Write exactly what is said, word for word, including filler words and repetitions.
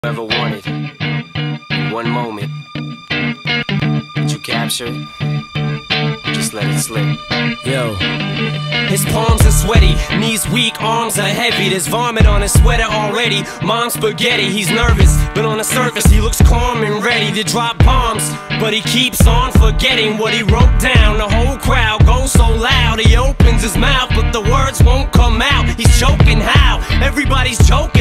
ever wanted. In one moment, did you capture it? Just let it slip. Yo. His palms are sweaty, knees weak, arms are heavy. There's vomit on his sweater already. Mom's spaghetti, he's nervous, but on the surface he looks calm and ready to drop bombs. But he keeps on forgetting what he wrote down. The whole crowd goes so loud, he opens his mouth, but the words won't come out. He's choking how? Everybody's joking.